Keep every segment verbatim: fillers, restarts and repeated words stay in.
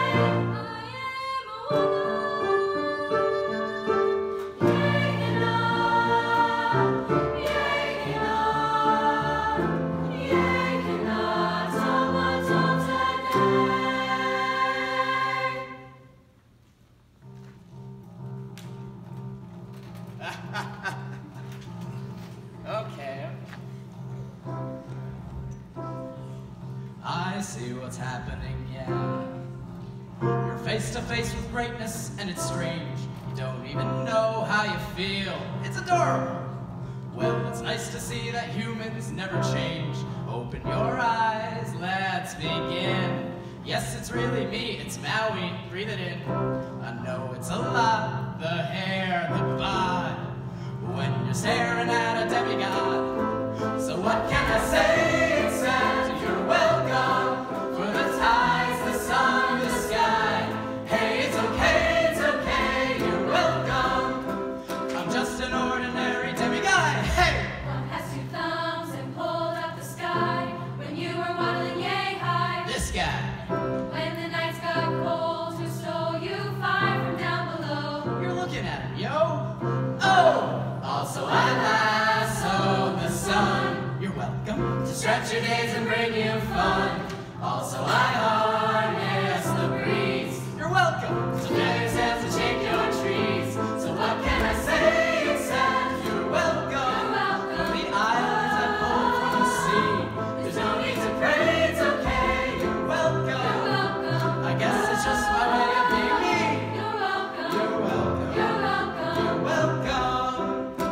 Okay. I see what's happening, yeah. You're face to face with greatness, and it's strange. You don't even know how you feel. It's adorable. Well, it's nice to see that humans never change. Open your eyes, let's begin. Yes, it's really me, it's Maui, breathe it in. I know it's a lot, the hair, the bod, when you're staring at a demigod. So what can I say except you're welcome for the tides, the sun, the sky. Hey, it's okay, it's okay, you're welcome. I'm just an ordinary demigod. Hey! One has two thumbs and pulled up the sky when you were waddling yay high. This guy. When the nights got cold, who stole you five from down below? You're looking at him, yo. Oh! Also I lasso the sun. You're welcome to stretch your days and bring you fun. Also I harness the breeze. You're welcome to fill your sails and shake your trees. So what can I say except you're welcome? You're welcome. For the islands I pulled from the sea. There's no need to pray, it's okay. You're welcome. You're welcome. I guess it's just my way of being me. You're welcome. You're welcome. You're welcome. You're welcome.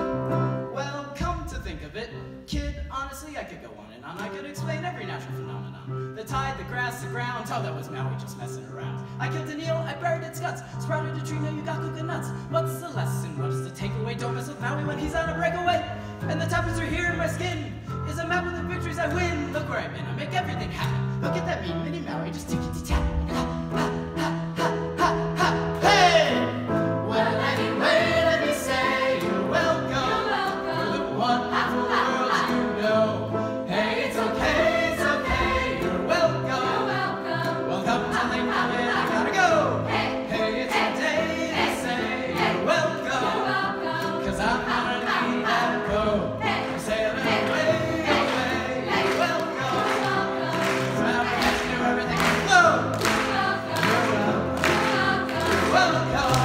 Well, come to think of it, kid, honestly, I could go on and on. I could explain every natural phenomenon. The tide, the grass, the ground. Oh, that was Maui just messing around. I killed an eel, I buried its guts. Sprouted a tree, now you got coconuts. What's the lesson? What's the takeaway? Don't mess with Maui when he's on a breakaway. And the tappers are here in my skin. Is a map with the victories I win. Look where I've been, I make everything happen. Look at that mean mini Maui, just tickety-tap. Ha, ha, ha, ha, ha, ha. Hey! Well, anyway, let me say you're welcome. You're welcome. For the wonderful world you know. Hey, it's okay, it's okay, you're welcome. You're welcome. Well, come to think of it, I gotta go. Hey, Hey, it's hey, a day to hey, say hey, you're welcome. You're welcome. Cause I'm gonna need that boat. Hey, I'm sailing hey, away, hey, away, hey, you're welcome. You're welcome. Cause I'm gonna do everything I know. You're welcome. You're welcome. You're welcome. Welcome.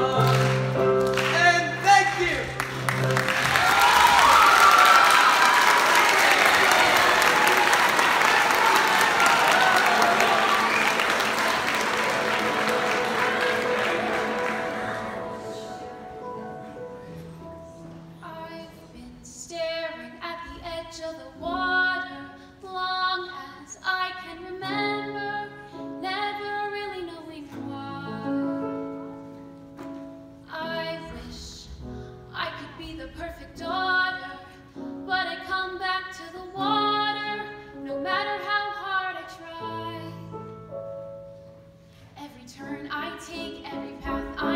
And thank you. I've been staring at the edge of the water long as I can remember, never really knowing why. I wish I could be the perfect daughter, but I come back to the water no matter how hard I try. Every turn I take, every path I